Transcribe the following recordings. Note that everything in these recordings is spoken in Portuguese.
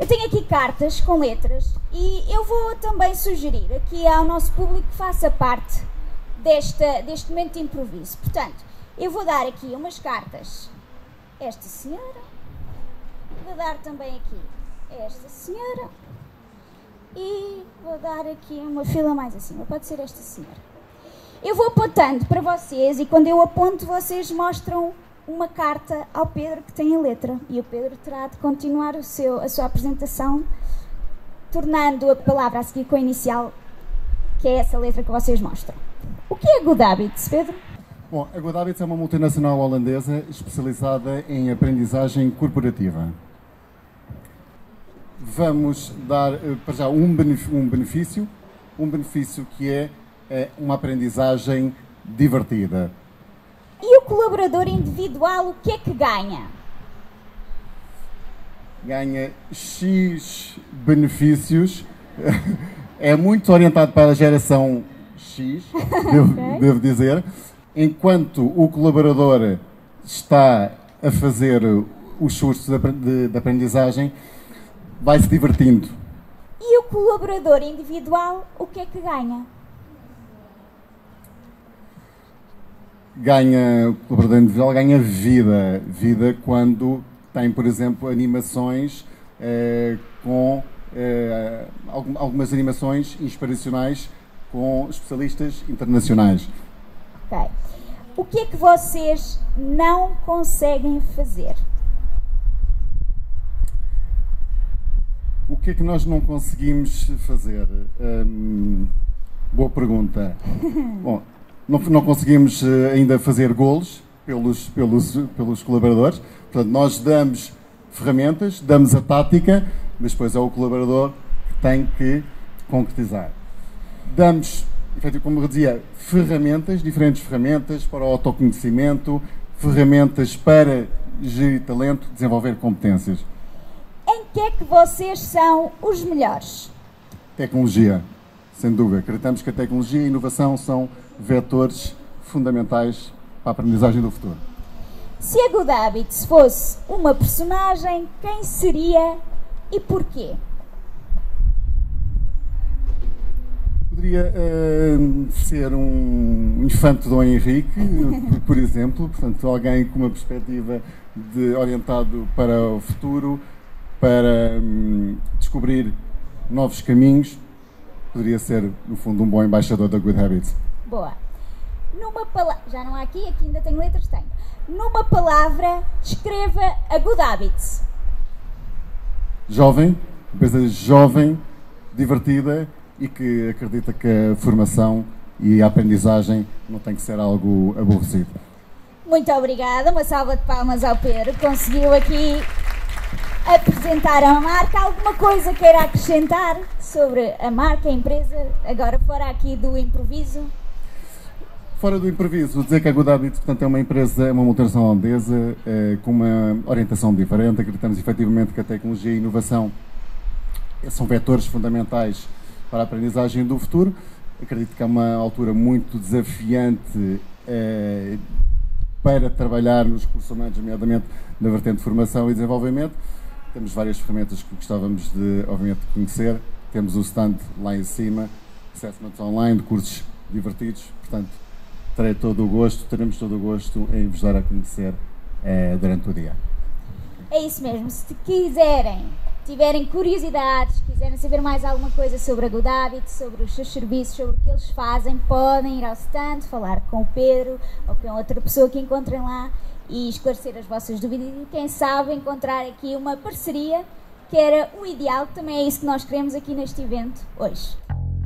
Eu tenho aqui cartas com letras e eu vou também sugerir aqui ao nosso público que faça parte deste momento de improviso. Portanto, eu vou dar aqui umas cartas a esta senhora, vou dar também aqui a esta senhora e vou dar aqui uma fila mais acima, pode ser esta senhora. Eu vou apontando para vocês e quando eu aponto vocês mostram uma carta ao Pedro que tem a letra e o Pedro terá de continuar a sua apresentação tornando a palavra a seguir com a inicial, que é essa letra que vocês mostram. O que é Good Habits, Pedro? Bom, a Good Habits é uma multinacional holandesa especializada em aprendizagem corporativa. Vamos dar para já um benefício que é uma aprendizagem divertida. E o colaborador individual, o que é que ganha? Ganha X benefícios. É muito orientado para a geração X, devo dizer. Enquanto o colaborador está a fazer os cursos de aprendizagem, vai se divertindo. E o colaborador individual, o que é que ganha? O colaborador individual ganha vida quando tem, por exemplo, animações com algumas animações inspiracionais com especialistas internacionais. Ok. O que é que vocês não conseguem fazer? O que é que nós não conseguimos fazer? Boa pergunta. Bom, não conseguimos ainda fazer golos pelos colaboradores. Portanto, nós damos ferramentas, damos a tática, mas depois é o colaborador que tem que concretizar. Damos, como eu dizia, diferentes ferramentas para o autoconhecimento, ferramentas para gerir talento, desenvolver competências. Em que é que vocês são os melhores? Tecnologia, sem dúvida. Acreditamos que a tecnologia e a inovação são vetores fundamentais para a aprendizagem do futuro. Se a Good Habits fosse uma personagem, quem seria e porquê? Poderia ser um infante Dom Henrique, por exemplo, portanto, alguém com uma perspectiva orientado para o futuro, para descobrir novos caminhos. Poderia ser, no fundo, um bom embaixador da Good Habits. Boa. Numa palavra, já não há aqui ainda tenho letras, tenho. Numa palavra, descreva a Good Habits. Jovem, empresa jovem, divertida e que acredita que a formação e a aprendizagem não tem que ser algo aborrecido. Muito obrigada, uma salva de palmas ao Pedro. Conseguiu aqui apresentar a marca. Alguma coisa queira acrescentar sobre a marca, a empresa, agora fora aqui do improviso? Fora do improviso, vou dizer que a Good Habits, portanto, é uma empresa, é uma multinacional holandesa com uma orientação diferente. Acreditamos efetivamente que a tecnologia e a inovação são vetores fundamentais para a aprendizagem do futuro. Acredito que é uma altura muito desafiante para trabalhar nos recursos humanos, nomeadamente na vertente de formação e desenvolvimento. Temos várias ferramentas que gostávamos de, obviamente, conhecer. Temos o stand lá em cima, assessments online, de cursos divertidos. Portanto, teremos todo o gosto em vos dar a conhecer durante o dia. É isso mesmo. Se tiverem curiosidades, quiserem saber mais alguma coisa sobre a Good Habits, sobre os seus serviços, sobre o que eles fazem, podem ir ao stand, falar com o Pedro ou com outra pessoa que encontrem lá e esclarecer as vossas dúvidas e, quem sabe, encontrar aqui uma parceria que era o ideal, que também é isso que nós queremos aqui neste evento hoje.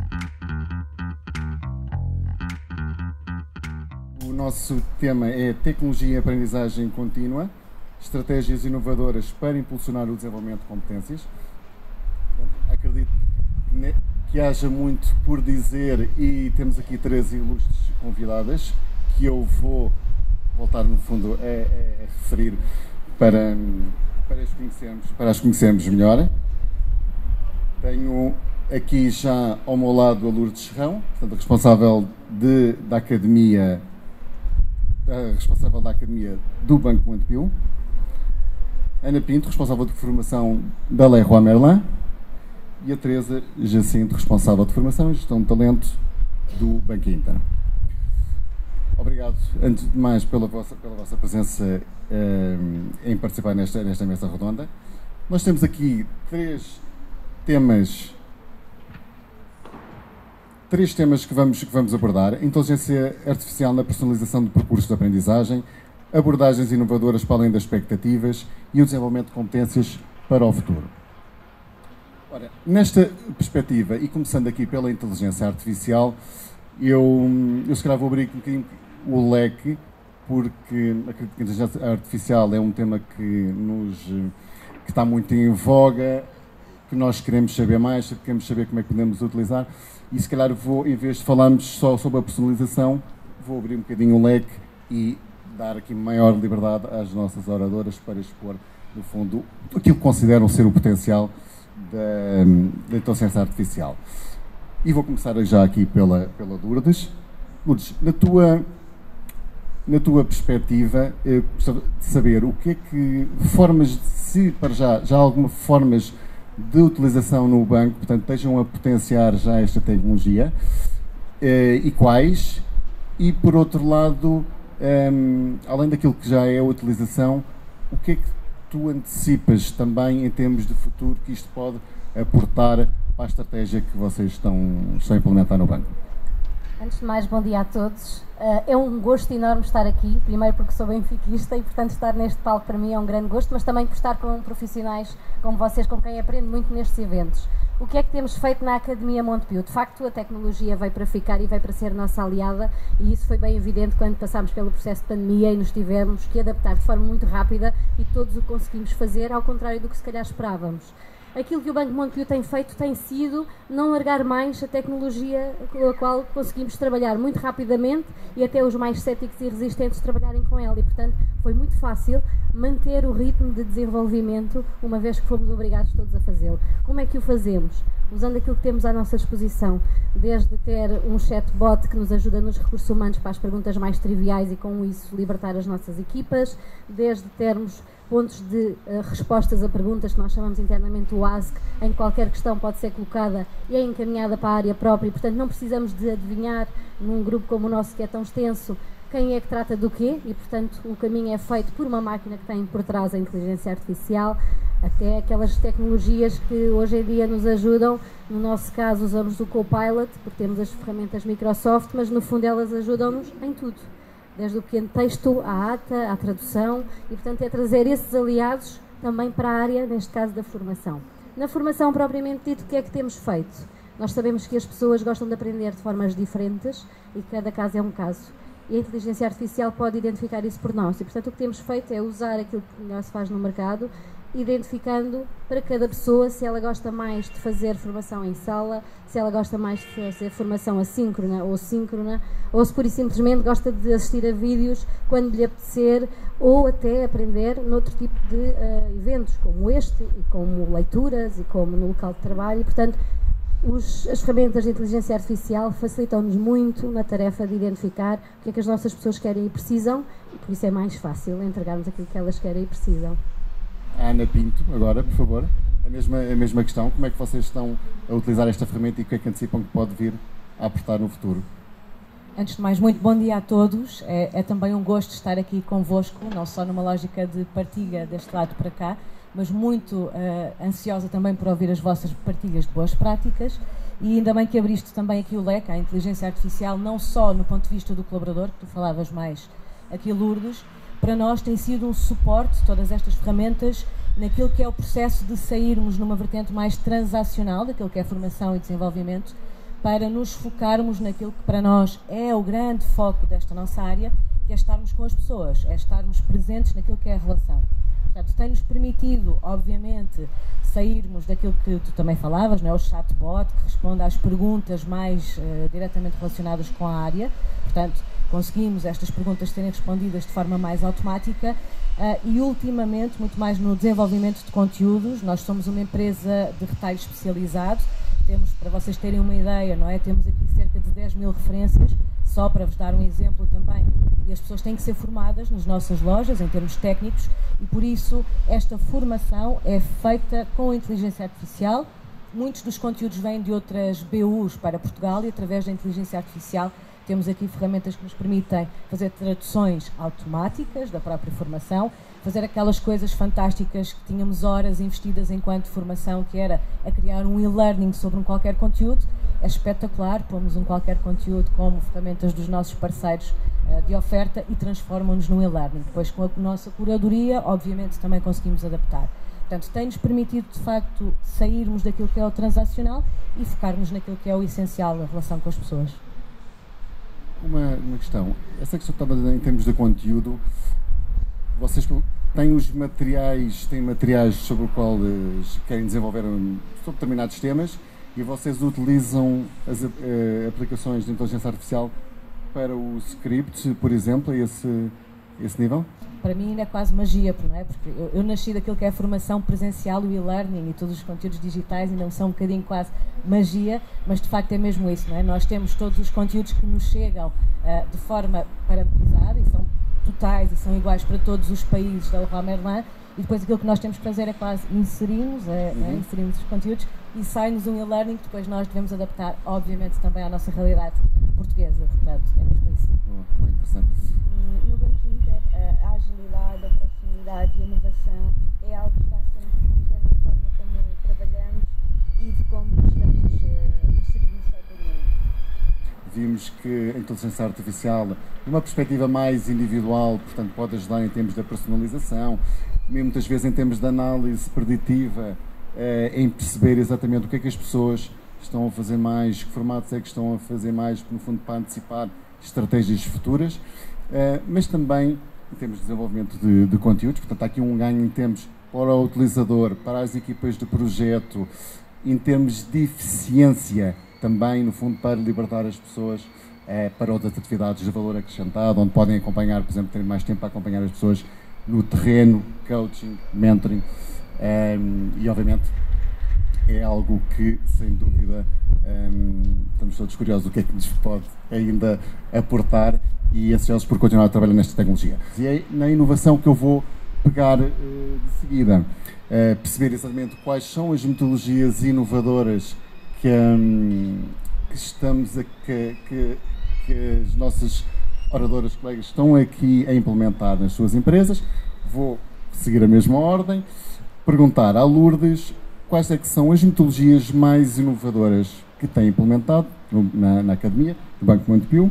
O nosso tema é Tecnologia e Aprendizagem Contínua, estratégias inovadoras para impulsionar o desenvolvimento de competências. Acredito que haja muito por dizer e temos aqui 3 ilustres convidadas que eu vou voltar, no fundo, a referir para as conhecermos melhor. Tenho aqui já ao meu lado a Lourdes Serrão, portanto, responsável da Academia do Banco Montepio. Ana Pinto, responsável de formação da Leroy Merlin, e a Teresa Jacinto, responsável de formação e gestão de talento do Banco Inter. Obrigado, antes de mais, pela vossa presença em participar nesta mesa redonda. Nós temos aqui três temas que vamos abordar: inteligência artificial na personalização de percursos de aprendizagem, abordagens inovadoras para além das expectativas e o desenvolvimento de competências para o futuro. Ora, nesta perspectiva, e começando aqui pela inteligência artificial, eu se calhar vou abrir um bocadinho o leque, porque acredito que a inteligência artificial é um tema que está muito em voga, que nós queremos saber mais, queremos saber como é que podemos utilizar, e se calhar em vez de falarmos só sobre a personalização, vou abrir um bocadinho o leque e dar aqui maior liberdade às nossas oradoras para expor, no fundo, aquilo que consideram ser o potencial da inteligência artificial. E vou começar já aqui pela Lourdes. Lourdes, na tua perspectiva, eu gostava de saber o que é que se para já há alguma formas de utilização no banco, portanto, estejam a potenciar já esta tecnologia, e quais, e por outro lado, além daquilo que já é a utilização, o que é que tu antecipas também em termos de futuro que isto pode aportar para a estratégia que vocês estão a implementar no banco? Antes de mais, bom dia a todos. É um gosto enorme estar aqui, primeiro porque sou benfiquista e, portanto, estar neste palco para mim é um grande gosto, mas também por estar com profissionais como vocês, com quem aprendo muito nestes eventos. O que é que temos feito na Academia Montepio? De facto, a tecnologia veio para ficar e veio para ser nossa aliada, e isso foi bem evidente quando passámos pelo processo de pandemia e nos tivemos que adaptar de forma muito rápida, e todos o conseguimos fazer, ao contrário do que se calhar esperávamos. Aquilo que o Banco Montepio tem feito tem sido não largar mais a tecnologia com a qual conseguimos trabalhar muito rapidamente, e até os mais céticos e resistentes trabalharem com ela, e portanto foi muito fácil manter o ritmo de desenvolvimento, uma vez que fomos obrigados todos a fazê-lo. Como é que o fazemos? Usando aquilo que temos à nossa disposição, desde ter um chatbot que nos ajuda nos recursos humanos para as perguntas mais triviais e com isso libertar as nossas equipas, desde termos pontos de respostas a perguntas que nós chamamos internamente o Ask, em que qualquer questão pode ser colocada e é encaminhada para a área própria, e portanto não precisamos de adivinhar num grupo como o nosso, que é tão extenso, quem é que trata do quê, e portanto o caminho é feito por uma máquina que tem por trás a inteligência artificial, até aquelas tecnologias que hoje em dia nos ajudam. No nosso caso usamos o Copilot, porque temos as ferramentas Microsoft, mas no fundo elas ajudam-nos em tudo, desde o pequeno texto à ata, à tradução, e portanto é trazer esses aliados também para a área, neste caso da formação. Na formação propriamente dito, o que é que temos feito? Nós sabemos que as pessoas gostam de aprender de formas diferentes e cada caso é um caso. E a inteligência artificial pode identificar isso por nós. E portanto o que temos feito é usar aquilo que melhor se faz no mercado, identificando para cada pessoa se ela gosta mais de fazer formação em sala, se ela gosta mais de fazer formação assíncrona ou síncrona, ou se pura e simplesmente gosta de assistir a vídeos quando lhe apetecer, ou até aprender noutro tipo de eventos como este, e como leituras e como no local de trabalho. E portanto as ferramentas de inteligência artificial facilitam-nos muito na tarefa de identificar o que é que as nossas pessoas querem e precisam, e por isso é mais fácil entregarmos aquilo que elas querem e precisam. A Ana Pinto, agora, por favor, a mesma questão: como é que vocês estão a utilizar esta ferramenta e o que é que antecipam que pode vir a aportar no futuro? Antes de mais, muito bom dia a todos. É também um gosto estar aqui convosco, não só numa lógica de partilha deste lado para cá, mas muito ansiosa também por ouvir as vossas partilhas de boas práticas, e ainda bem que abriste também aqui o leque à inteligência artificial, não só no ponto de vista do colaborador, que tu falavas mais aqui, Lourdes. Para nós tem sido um suporte, todas estas ferramentas, naquilo que é o processo de sairmos numa vertente mais transacional, daquilo que é formação e desenvolvimento, para nos focarmos naquilo que para nós é o grande foco desta nossa área, que é estarmos com as pessoas, é estarmos presentes naquilo que é a relação. Portanto, tem-nos permitido, obviamente, sairmos daquilo que tu também falavas, não é? O chatbot, que responde às perguntas mais diretamente relacionadas com a área. Portanto, conseguimos estas perguntas serem respondidas de forma mais automática, e ultimamente, muito mais no desenvolvimento de conteúdos. Nós somos uma empresa de retalho especializado. Temos, para vocês terem uma ideia, não é? Temos aqui cerca de 10 mil referências, só para vos dar um exemplo também E as pessoas têm que ser formadas nas nossas lojas, em termos técnicos, e por isso esta formação é feita com a inteligência artificial. Muitos dos conteúdos vêm de outras BUs para Portugal e através da inteligência artificial temos aqui ferramentas que nos permitem fazer traduções automáticas da própria formação, fazer aquelas coisas fantásticas que tínhamos horas investidas enquanto formação, que era a criar um e-learning sobre um qualquer conteúdo. É espetacular, pomos um qualquer conteúdo como ferramentas dos nossos parceiros de oferta e transformam-nos num e-learning. Depois, com a nossa curadoria, obviamente, também conseguimos adaptar. Portanto, tem-nos permitido, de facto, sairmos daquilo que é o transacional e focarmos naquilo que é o essencial, a relação com as pessoas. Uma questão. Essa questão estava em termos de conteúdo. Vocês têm os materiais, têm materiais sobre o qual querem desenvolver sobre determinados temas e vocês utilizam as aplicações de inteligência artificial para o script, por exemplo, a esse nível? Para mim ainda é quase magia, não é? Porque eu nasci daquilo que é a formação presencial, o e-learning e todos os conteúdos digitais ainda são um bocadinho quase magia, mas de facto é mesmo isso, não é? Nós temos todos os conteúdos que nos chegam de forma parametrizada e são totais e são iguais para todos os países da Leroy Merlin e depois aquilo que nós temos que fazer é quase inserimos os conteúdos e sai-nos um e-learning que depois nós devemos adaptar, obviamente, também à nossa realidade portuguesa, portanto, é mesmo isso. Muito interessante. No Banco Inter, a agilidade, a proximidade e a inovação é algo que está sempre presente na forma como trabalhamos e de como prestamos o serviço ao cliente. Vimos que a inteligência artificial, de uma perspectiva mais individual, portanto, pode ajudar em termos da personalização, mesmo muitas vezes em termos de análise preditiva, em perceber exatamente o que é que as pessoas estão a fazer mais, que formatos é que estão a fazer mais, no fundo, para antecipar estratégias futuras, mas também em termos de desenvolvimento de conteúdos. Portanto, há aqui um ganho em termos para o utilizador, para as equipas de projeto, em termos de eficiência também, no fundo, para libertar as pessoas para outras atividades de valor acrescentado, onde podem acompanhar, por exemplo, terem mais tempo para acompanhar as pessoas no terreno, coaching, mentoring, e obviamente é algo que, sem dúvida, estamos todos curiosos o que é que nos pode ainda aportar e ansiosos por continuar a trabalhar nesta tecnologia. E é na inovação que eu vou pegar de seguida, perceber exatamente quais são as metodologias inovadoras que as nossas oradoras colegas estão aqui a implementar nas suas empresas. Vou seguir a mesma ordem, perguntar à Lourdes quais é que são as metodologias mais inovadoras que tem implementado na Academia do Banco Montepio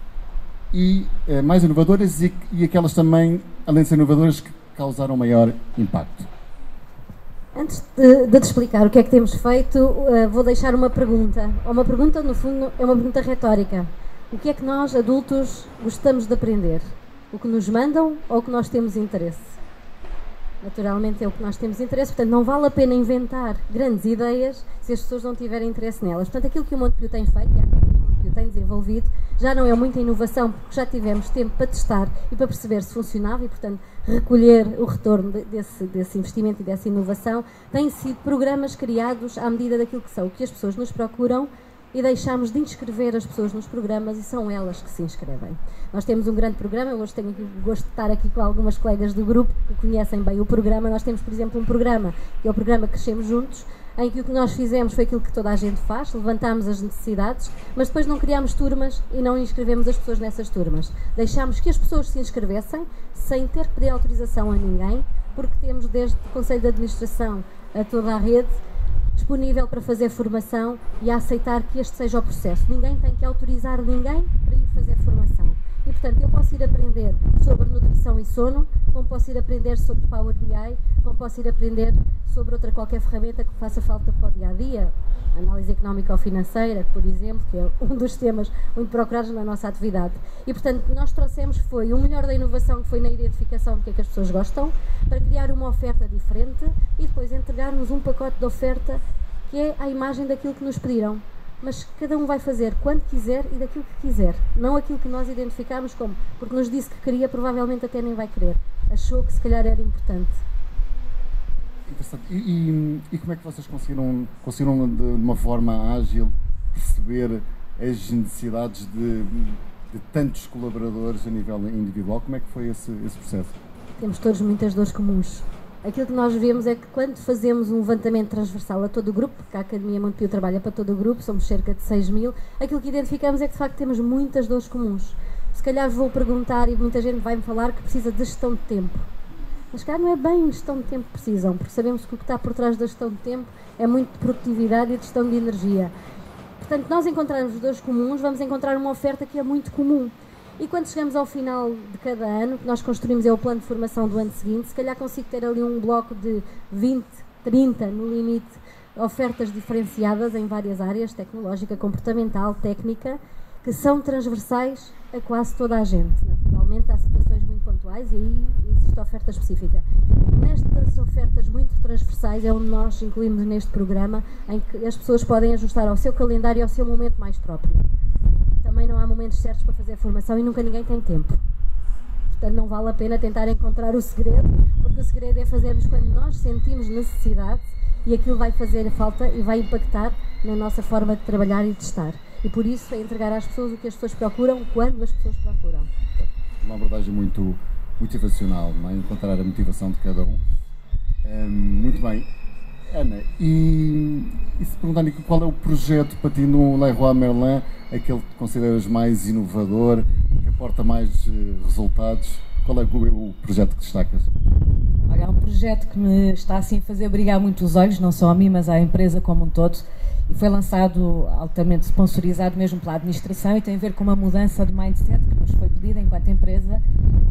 e mais inovadoras e aquelas também, além de ser inovadoras, que causaram maior impacto. Antes de te explicar o que é que temos feito, vou deixar uma pergunta. Uma pergunta, no fundo, é uma pergunta retórica. O que é que nós, adultos, gostamos de aprender? O que nos mandam ou o que nós temos interesse? Naturalmente é o que nós temos interesse, portanto não vale a pena inventar grandes ideias se as pessoas não tiverem interesse nelas. Portanto, aquilo que o Montepio tem feito, e a Academia Montepio tem desenvolvido, já não é muita inovação, porque já tivemos tempo para testar e para perceber se funcionava e, portanto, recolher o retorno desse investimento e dessa inovação. Têm sido programas criados à medida daquilo que são, o que as pessoas nos procuram, e deixámos de inscrever as pessoas nos programas e são elas que se inscrevem. Nós temos um grande programa, hoje tenho o gosto de estar aqui com algumas colegas do grupo que conhecem bem o programa. Nós temos, por exemplo, um programa, que é o programa Crescemos Juntos, em que o que nós fizemos foi aquilo que toda a gente faz, levantámos as necessidades, mas depois não criámos turmas e não inscrevemos as pessoas nessas turmas. Deixámos que as pessoas se inscrevessem, sem ter que pedir autorização a ninguém, porque temos desde o Conselho de Administração a toda a rede, disponível para fazer formação e a aceitar que este seja o processo. Ninguém tem que autorizar ninguém para ir fazer formação. E, portanto, eu posso ir aprender sobre nutrição e sono, como posso ir aprender sobre Power BI, como posso ir aprender sobre outra qualquer ferramenta que faça falta para o dia-a-dia. Análise económica ou financeira, por exemplo, que é um dos temas muito procurados na nossa atividade. E, portanto, o que nós trouxemos foi o melhor da inovação, que foi na identificação do que é que as pessoas gostam, para criar uma oferta diferente e depois entregarmos um pacote de oferta que é a imagem daquilo que nos pediram. Mas cada um vai fazer quando quiser e daquilo que quiser. Não aquilo que nós identificámos como, porque nos disse que queria, provavelmente até nem vai querer. Achou que se calhar era importante. Interessante. E como é que vocês conseguiram de uma forma ágil perceber as necessidades de tantos colaboradores a nível individual. Como é que foi esse processo? Temos todos muitas dores comuns. Aquilo que nós vemos é que quando fazemos um levantamento transversal a todo o grupo, porque a Academia Montepio trabalha para todo o grupo, somos cerca de 6.000, aquilo que identificamos é que de facto temos muitas dores comuns. Se calhar vou perguntar e muita gente vai-me falar que precisa de gestão de tempo. Mas se calhar não é bem gestão de tempo que precisam, porque sabemos que o que está por trás da gestão de tempo é muito de produtividade e de gestão de energia. Portanto, nós encontrarmos dores comuns, vamos encontrar uma oferta que é muito comum. E quando chegamos ao final de cada ano, que nós construímos é o plano de formação do ano seguinte, se calhar consigo ter ali um bloco de 20, 30, no limite, ofertas diferenciadas em várias áreas, tecnológica, comportamental, técnica, que são transversais a quase toda a gente. Naturalmente há situações muito pontuais e aí existe oferta específica. Nestas ofertas muito transversais é onde nós incluímos neste programa, em que as pessoas podem ajustar ao seu calendário e ao seu momento mais próprio. Também não há momentos certos para fazer a formação e nunca ninguém tem tempo. Portanto, não vale a pena tentar encontrar o segredo, porque o segredo é fazermos quando nós sentimos necessidade e aquilo vai fazer falta e vai impactar na nossa forma de trabalhar e de estar. E por isso é entregar às pessoas o que as pessoas procuram, quando as pessoas procuram. Uma abordagem muito motivacional, não é? Encontrar a motivação de cada um. Muito bem. Ana, e se perguntar qual é o projeto para ti no Leroy Merlin, aquele que consideras mais inovador, que aporta mais resultados? Qual é o projeto que destacas? Olha, é um projeto que me está assim a fazer brilhar muito os olhos, não só a mim, mas à empresa como um todo. E foi lançado altamente sponsorizado mesmo pela administração e tem a ver com uma mudança de mindset que nos foi pedida enquanto empresa.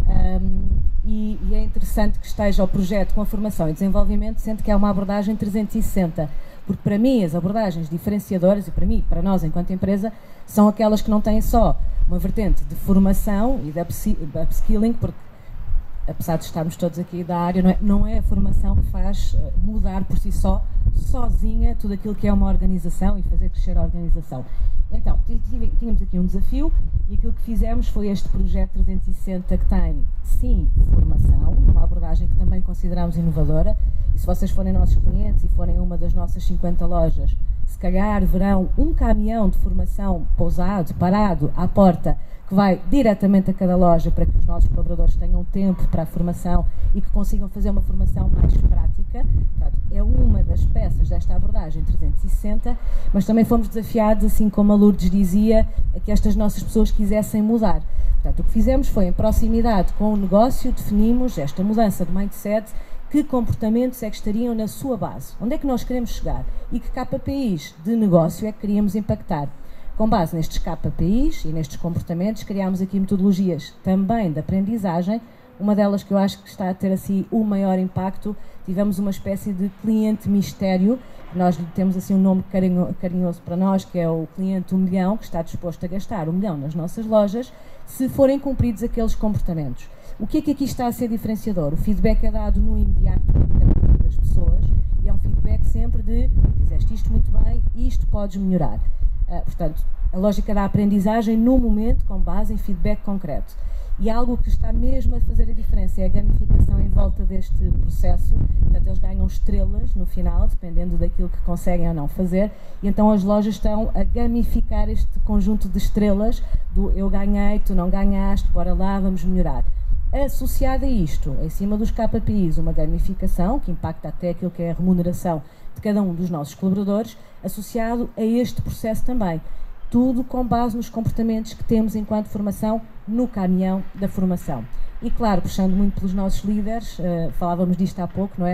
E é interessante que esteja o projeto com a formação e desenvolvimento, sendo que é uma abordagem 360, porque para mim as abordagens diferenciadoras, e para mim, para nós enquanto empresa, são aquelas que não têm só uma vertente de formação e de upskilling, porque apesar de estarmos todos aqui da área, não é a formação que faz mudar por si só, sozinha, tudo aquilo que é uma organização e fazer crescer a organização. Então, tínhamos aqui um desafio e aquilo que fizemos foi este projeto 360 que tem, sim, formação, uma abordagem que também consideramos inovadora, e se vocês forem nossos clientes e forem a uma das nossas 50 lojas, se calhar verão um caminhão de formação pousado, parado, à porta, que vai diretamente a cada loja para que os nossos colaboradores tenham tempo para a formação e que consigam fazer uma formação mais prática. Portanto, é uma das peças desta abordagem 360, mas também fomos desafiados, assim como a Lourdes dizia, a que estas nossas pessoas quisessem mudar. Portanto, o que fizemos foi, em proximidade com o negócio, definimos esta mudança de mindset, que comportamentos é que estariam na sua base, onde é que nós queremos chegar e que KPIs de negócio é que queríamos impactar. Com base nestes KPIs e nestes comportamentos, criámos aqui metodologias também de aprendizagem. Uma delas que eu acho que está a ter assim o maior impacto, tivemos uma espécie de cliente mistério, nós temos assim um nome carinhoso para nós, que é o cliente 1 milhão, que está disposto a gastar 1 milhão nas nossas lojas, se forem cumpridos aqueles comportamentos. O que é que aqui está a ser diferenciador? O feedback é dado no imediato por cada uma das pessoas e é um feedback sempre de fizeste isto muito bem, isto podes melhorar. Portanto, a lógica da aprendizagem no momento, com base em feedback concreto. E algo que está mesmo a fazer a diferença é a gamificação em volta deste processo. Portanto, eles ganham estrelas no final, dependendo daquilo que conseguem ou não fazer. E então as lojas estão a gamificar este conjunto de estrelas do eu ganhei, tu não ganhaste, bora lá, vamos melhorar. Associado a isto, em cima dos KPIs, uma gamificação que impacta até aquilo que é a remuneração de cada um dos nossos colaboradores, associado a este processo também. Tudo com base nos comportamentos que temos enquanto formação no caminhão da formação. E claro, puxando muito pelos nossos líderes, falávamos disto há pouco, não é?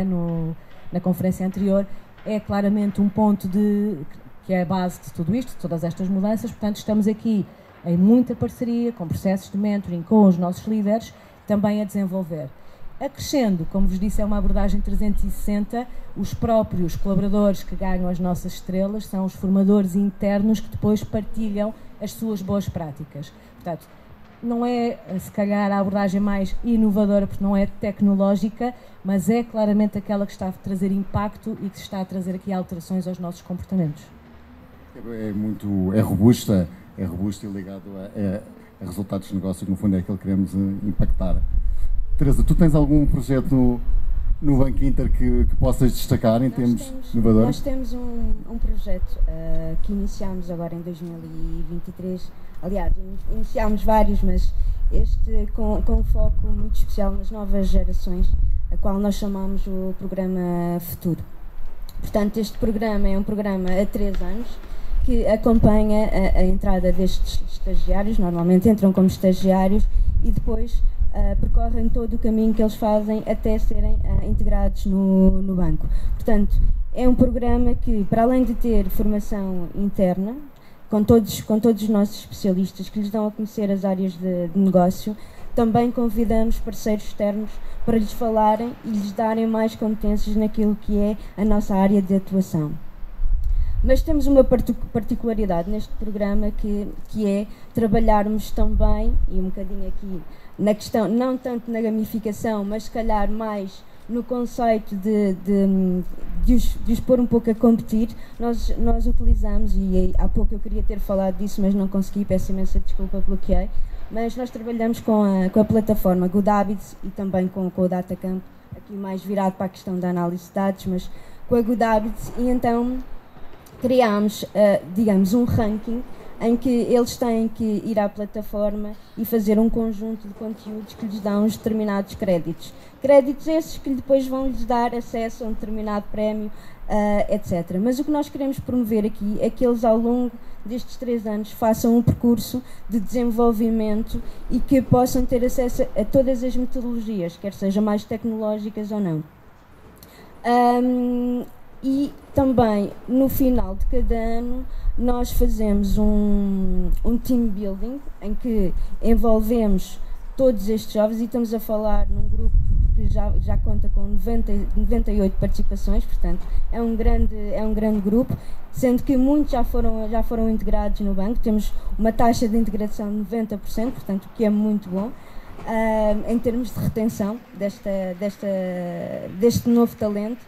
Na conferência anterior, é claramente um ponto que é a base de tudo isto, de todas estas mudanças, portanto estamos aqui em muita parceria, com processos de mentoring com os nossos líderes, também a desenvolver. Acrescendo, como vos disse, é uma abordagem 360, os próprios colaboradores que ganham as nossas estrelas são os formadores internos que depois partilham as suas boas práticas. Portanto, não é, se calhar, a abordagem mais inovadora, porque não é tecnológica, mas é claramente aquela que está a trazer impacto e que está a trazer aqui alterações aos nossos comportamentos. É robusta e ligado a resultados de negócio, que no fundo é aquilo que queremos impactar. Teresa, tu tens algum projeto no Banco Inter que possas destacar em termos inovadores? Nós temos um projeto que iniciámos agora em 2023. Aliás, iniciámos vários, mas este com um foco muito especial nas novas gerações, a qual nós chamamos o Programa Futuro. Portanto, este programa é um programa a 3 anos que acompanha a entrada destes estagiários. Normalmente entram como estagiários e depois percorrem todo o caminho que eles fazem até serem integrados no banco. Portanto, é um programa que, para além de ter formação interna, com todos os nossos especialistas que lhes dão a conhecer as áreas de negócio, também convidamos parceiros externos para lhes falarem e lhes darem mais competências naquilo que é a nossa área de atuação. Mas temos uma particularidade neste programa que é trabalharmos também, e um bocadinho aqui na questão, não tanto na gamificação, mas se calhar mais no conceito de os pôr um pouco a competir. Nós utilizamos, e há pouco eu queria ter falado disso, mas não consegui, peço imensa desculpa, bloqueei, mas nós trabalhamos com a plataforma Good Habits e também com o Datacamp, aqui mais virado para a questão da análise de dados, mas com a Good Habits, e então criámos, digamos, um ranking em que eles têm que ir à plataforma e fazer um conjunto de conteúdos que lhes dão uns determinados créditos. Créditos esses que depois vão lhes dar acesso a um determinado prémio, etc. Mas o que nós queremos promover aqui é que eles, ao longo destes 3 anos, façam um percurso de desenvolvimento e que possam ter acesso a todas as metodologias, quer sejam mais tecnológicas ou não. E também, no final de cada ano, nós fazemos um team building em que envolvemos todos estes jovens, e estamos a falar num grupo que já conta com 98 participações, portanto é um grande grupo, sendo que muitos já foram integrados no banco. Temos uma taxa de integração de 90%, portanto, o que é muito bom em termos de retenção deste novo talento.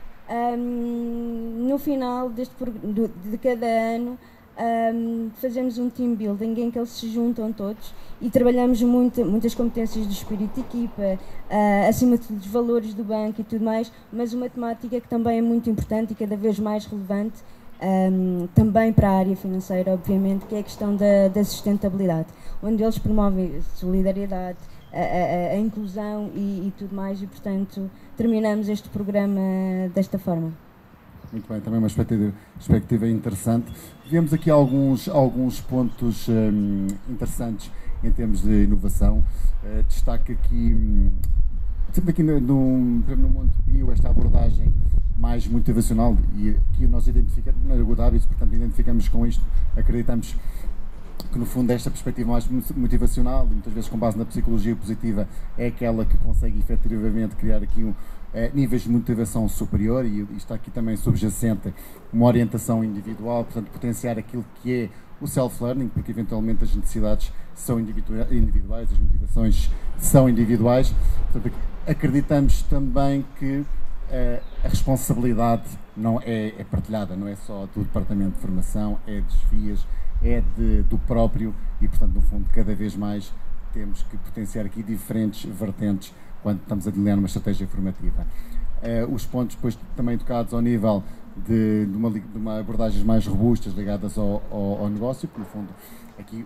No final de cada ano fazemos um team building em que eles se juntam todos e trabalhamos muitas competências do espírito de equipa, acima de tudo dos valores do banco e tudo mais, mas uma temática que também é muito importante e cada vez mais relevante também para a área financeira, obviamente, que é a questão da sustentabilidade, onde eles promovem a solidariedade, a inclusão e tudo mais, e portanto terminamos este programa desta forma. Muito bem, também uma perspectiva interessante. Vemos aqui alguns pontos interessantes em termos de inovação. Destaque aqui, sempre aqui no Montepio, esta abordagem mais motivacional, e aqui nós identificamos, na Good Habits, portanto identificamos com isto, acreditamos que no fundo esta perspectiva mais motivacional, e muitas vezes com base na psicologia positiva, é aquela que consegue efetivamente criar aqui níveis de motivação superior, e está aqui também subjacente uma orientação individual, portanto potenciar aquilo que é o self-learning, porque eventualmente as necessidades são individuais, as motivações são individuais. Portanto, acreditamos também que a responsabilidade não é partilhada, não é só do Departamento de Formação, é dos FIAs, é do próprio, e portanto no fundo cada vez mais temos que potenciar aqui diferentes vertentes quando estamos a delinear uma estratégia formativa. Os pontos depois também tocados ao nível de uma abordagens mais robustas ligadas ao negócio, que no fundo aqui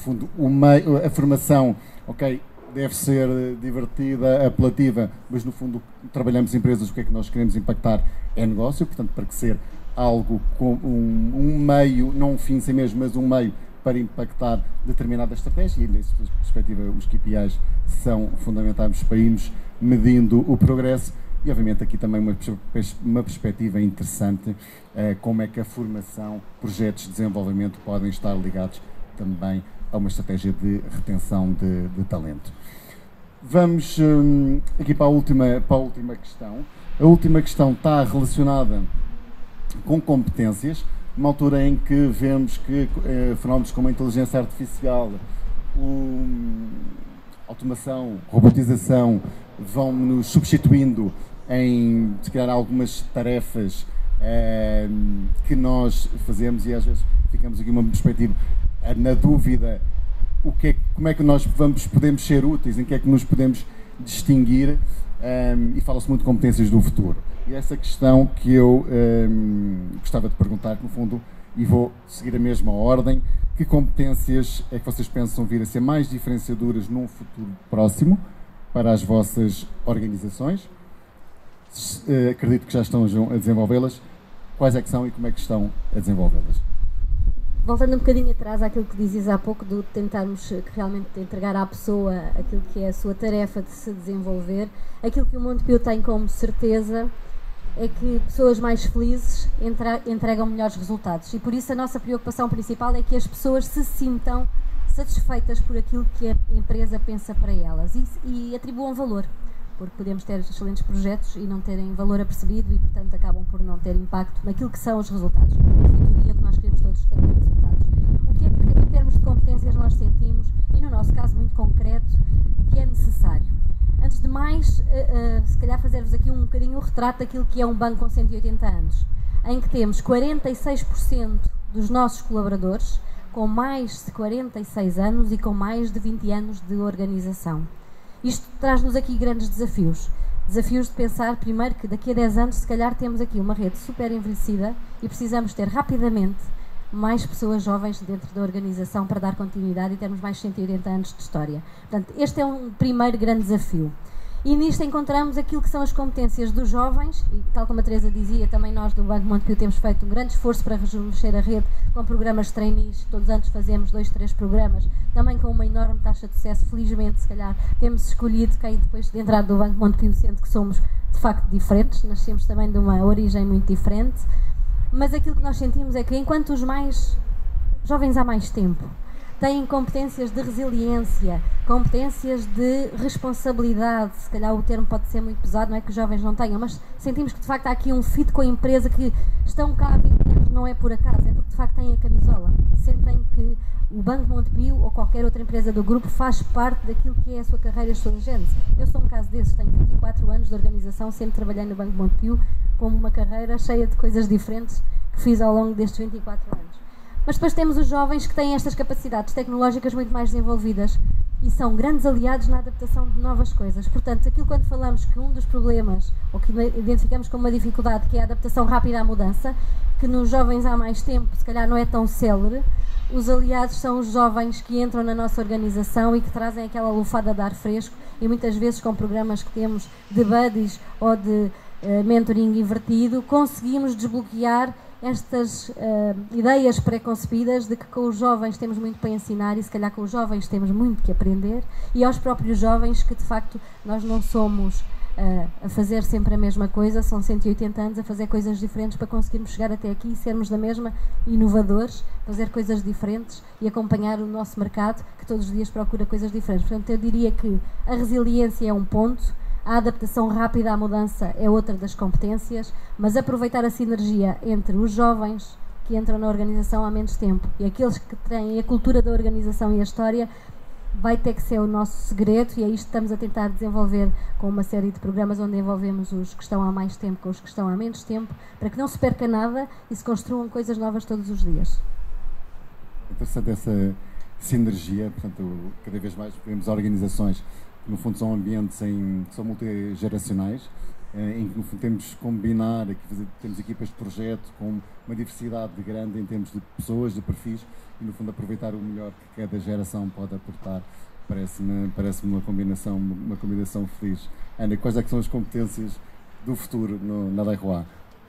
a formação, ok, deve ser divertida, apelativa, mas no fundo trabalhamos empresas, o que é que nós queremos impactar é negócio, portanto para que ser algo com um meio, não um fim em si mesmo, mas um meio para impactar determinada estratégia, e nessa perspectiva os KPIs são fundamentais para irmos medindo o progresso. E obviamente aqui também uma perspectiva interessante, como é que a formação, projetos de desenvolvimento podem estar ligados também a uma estratégia de retenção de talento. Vamos aqui para a última questão. A última questão está relacionada com competências, numa altura em que vemos que fenómenos como a inteligência artificial, automação, robotização vão nos substituindo em, se calhar, algumas tarefas que nós fazemos, e às vezes ficamos aqui uma perspectiva na dúvida como é que nós podemos ser úteis, em que é que nos podemos distinguir. e fala-se muito de competências do futuro. E essa questão que eu gostava de perguntar, no fundo, e vou seguir a mesma ordem, que competências é que vocês pensam vir a ser mais diferenciadoras num futuro próximo para as vossas organizações? Acredito que já estão a desenvolvê-las. Quais é que são e como é que estão a desenvolvê-las? Voltando um bocadinho atrás àquilo que dizias há pouco, de tentarmos realmente entregar à pessoa aquilo que é a sua tarefa de se desenvolver, aquilo que o Montepio tem como certeza é que pessoas mais felizes entregam melhores resultados, e por isso a nossa preocupação principal é que as pessoas se sintam satisfeitas por aquilo que a empresa pensa para elas e atribuam valor, porque podemos ter excelentes projetos e não terem valor apercebido e, portanto, acabam por não ter impacto naquilo que são os resultados. O que nós queremos todos é ter resultados. O que é que, em termos de competências, nós sentimos, e no nosso caso muito concreto, que é necessário? Antes de mais, se calhar fazer-vos aqui um bocadinho o retrato daquilo que é um banco com 180 anos, em que temos 46% dos nossos colaboradores com mais de 46 anos e com mais de 20 anos de organização. Isto traz-nos aqui grandes desafios. Desafios de pensar, primeiro, que daqui a 10 anos, se calhar, temos aqui uma rede super envelhecida e precisamos ter rapidamente mais pessoas jovens dentro da organização para dar continuidade e termos mais 180 anos de história. Portanto, este é um primeiro grande desafio. E nisto encontramos aquilo que são as competências dos jovens, e tal como a Teresa dizia, também nós do Banco Montepio temos feito um grande esforço para rejuvenescer a rede com programas de trainees. Todos os anos fazemos 2, 3 programas, também com uma enorme taxa de sucesso. Felizmente, se calhar, temos escolhido quem depois de entrar do Banco Montepio, sendo que somos de facto diferentes, nascemos também de uma origem muito diferente, mas aquilo que nós sentimos é que enquanto os mais jovens há mais tempo têm competências de resiliência, competências de responsabilidade, se calhar o termo pode ser muito pesado, não é que os jovens não tenham, mas sentimos que de facto há aqui um fit com a empresa, que estão cá há 20 anos, não é por acaso, é porque de facto têm a camisola, sentem que o Banco Montepio ou qualquer outra empresa do grupo faz parte daquilo que é a sua carreira e a sua gênese. Eu sou um caso desses, tenho 24 anos de organização, sempre trabalhei no Banco Montepio, com uma carreira cheia de coisas diferentes que fiz ao longo destes 24 anos. Mas depois temos os jovens que têm estas capacidades tecnológicas muito mais desenvolvidas e são grandes aliados na adaptação de novas coisas. Portanto, aquilo quando falamos que um dos problemas, ou que identificamos como uma dificuldade, que é a adaptação rápida à mudança, que nos jovens há mais tempo se calhar não é tão célere, os aliados são os jovens que entram na nossa organização e que trazem aquela lufada de ar fresco, e muitas vezes com programas que temos de buddies ou de mentoring invertido, conseguimos desbloquear estas ideias pré-concebidas de que com os jovens temos muito para ensinar e se calhar com os jovens temos muito que aprender, e aos próprios jovens que de facto nós não somos a fazer sempre a mesma coisa, são 180 anos a fazer coisas diferentes para conseguirmos chegar até aqui e sermos da mesma inovadores, fazer coisas diferentes e acompanhar o nosso mercado que todos os dias procura coisas diferentes. Portanto, eu diria que a resiliência é um ponto, a adaptação rápida à mudança é outra das competências, mas aproveitar a sinergia entre os jovens que entram na organização há menos tempo e aqueles que têm a cultura da organização e a história vai ter que ser o nosso segredo, e é isto que estamos a tentar desenvolver com uma série de programas onde envolvemos os que estão há mais tempo com os que estão há menos tempo, para que não se perca nada e se construam coisas novas todos os dias. Interessante essa sinergia, portanto, cada vez mais vemos organizações que no fundo são ambientes que são multigeracionais, em que no fundo temos de combinar, temos equipas de projeto com uma diversidade grande em termos de pessoas, de perfis, e no fundo aproveitar o melhor que cada geração pode aportar. Parece-me uma combinação feliz. Ana, quais é que são as competências do futuro na Leroy?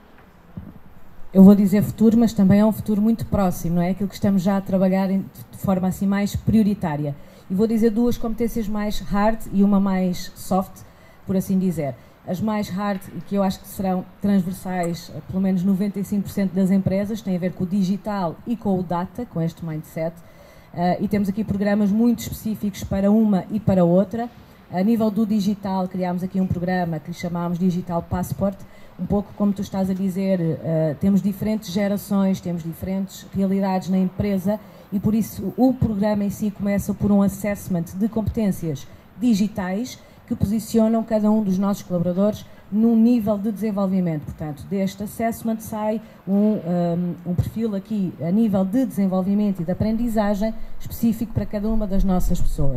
Eu vou dizer futuro, mas também é um futuro muito próximo, não é? Aquilo que estamos já a trabalhar de forma assim mais prioritária. E vou dizer duas competências mais hard e uma mais soft, por assim dizer. As mais hard, e que eu acho que serão transversais a pelo menos 95% das empresas, têm a ver com o digital e com o data, com este mindset. E temos aqui programas muito específicos para uma e para outra. A nível do digital, criámos aqui um programa que lhe chamámos Digital Passport. Um pouco como tu estás a dizer, temos diferentes gerações, temos diferentes realidades na empresa, e por isso o programa em si começa por um assessment de competências digitais que posicionam cada um dos nossos colaboradores num nível de desenvolvimento. Portanto, deste assessment sai um perfil aqui a nível de desenvolvimento e de aprendizagem específico para cada uma das nossas pessoas.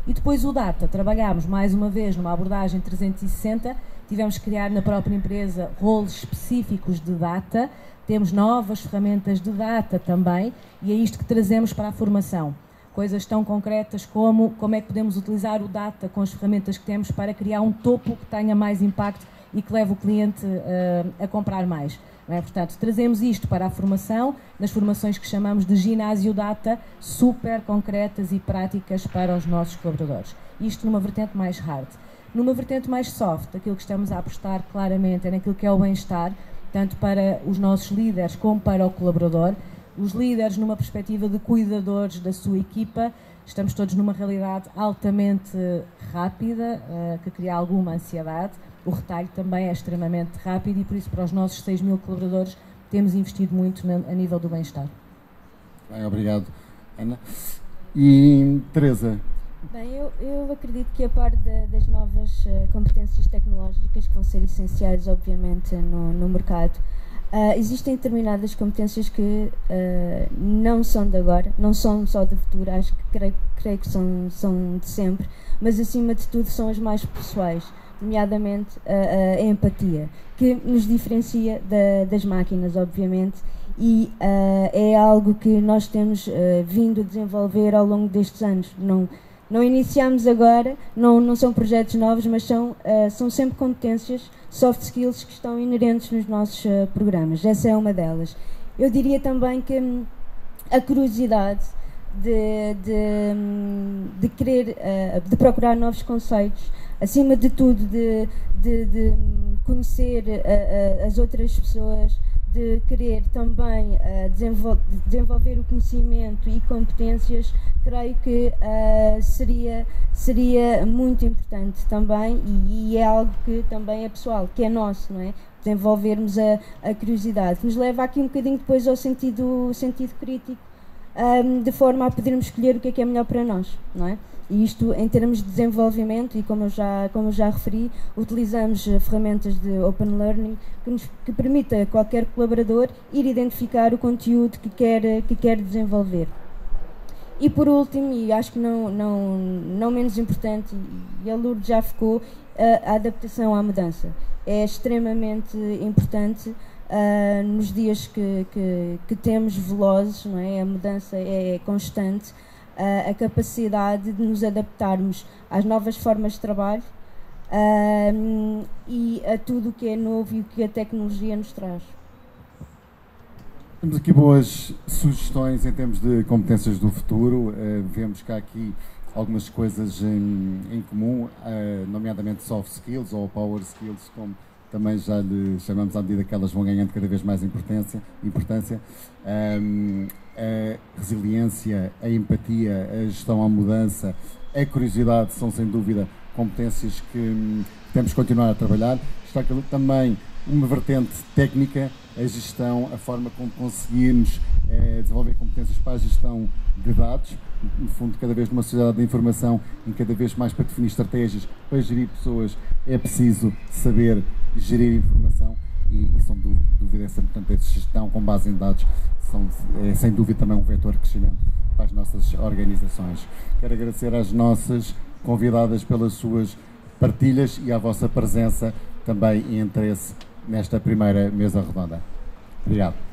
E depois o data, trabalhámos mais uma vez numa abordagem 360, tivemos que criar na própria empresa roles específicos de data, temos novas ferramentas de data também, e é isto que trazemos para a formação. Coisas tão concretas como é que podemos utilizar o data com as ferramentas que temos para criar um topo que tenha mais impacto e que leve o cliente a comprar mais. Não é? Portanto, trazemos isto para a formação, nas formações que chamamos de ginásio data, super concretas e práticas para os nossos colaboradores. Isto numa vertente mais hard. Numa vertente mais soft, aquilo que estamos a apostar claramente é naquilo que é o bem-estar, tanto para os nossos líderes como para o colaborador. Os líderes numa perspectiva de cuidadores da sua equipa, estamos todos numa realidade altamente rápida, que cria alguma ansiedade. O retalho também é extremamente rápido e por isso para os nossos 6.000 colaboradores temos investido muito a nível do bem-estar. Bem, obrigado, Ana. E Teresa? Bem, eu acredito que a par das novas competências tecnológicas que vão ser essenciais, obviamente, no mercado, existem determinadas competências que não são de agora, não são só do futuro, acho que creio que são de sempre, mas acima de tudo são as mais pessoais, nomeadamente a empatia, que nos diferencia das máquinas, obviamente, e é algo que nós temos vindo a desenvolver ao longo destes anos. Não iniciamos agora, não são projetos novos, mas são sempre competências, soft skills que estão inerentes nos nossos programas. Essa é uma delas. Eu diria também que a curiosidade de querer, de procurar novos conceitos, acima de tudo de conhecer as outras pessoas, de querer também desenvolver o conhecimento e competências, creio que seria muito importante também, e é algo que também é pessoal, que é nosso, não é? Desenvolvermos a curiosidade, que nos leva aqui um bocadinho depois ao sentido crítico, de forma a podermos escolher o que é melhor para nós, não é? E isto em termos de desenvolvimento, e como eu já referi, utilizamos ferramentas de Open Learning que permite a qualquer colaborador ir identificar o conteúdo que quer desenvolver. E por último, e acho que não menos importante, e a Lourdes já focou, a adaptação à mudança. É extremamente importante nos dias que temos velozes, não é? A mudança é constante. A capacidade de nos adaptarmos às novas formas de trabalho e a tudo o que é novo e o que a tecnologia nos traz. Temos aqui boas sugestões em termos de competências do futuro. Vemos que há aqui algumas coisas em comum, nomeadamente soft skills ou power skills, como também já lhe chamamos à medida que elas vão ganhando cada vez mais importância. A resiliência, a empatia, a gestão à mudança, a curiosidade são sem dúvida competências que temos que continuar a trabalhar. Está aqui também uma vertente técnica, a gestão, a forma como conseguirmos desenvolver competências para a gestão de dados, no fundo cada vez numa sociedade de informação e cada vez mais para definir estratégias, para gerir pessoas, é preciso saber gerir informação e sem dúvida portanto, essa gestão com base em dados é sem dúvida também um vetor de crescimento para as nossas organizações. Quero agradecer às nossas convidadas pelas suas partilhas e à vossa presença também e interesse nesta primeira mesa redonda. Obrigado.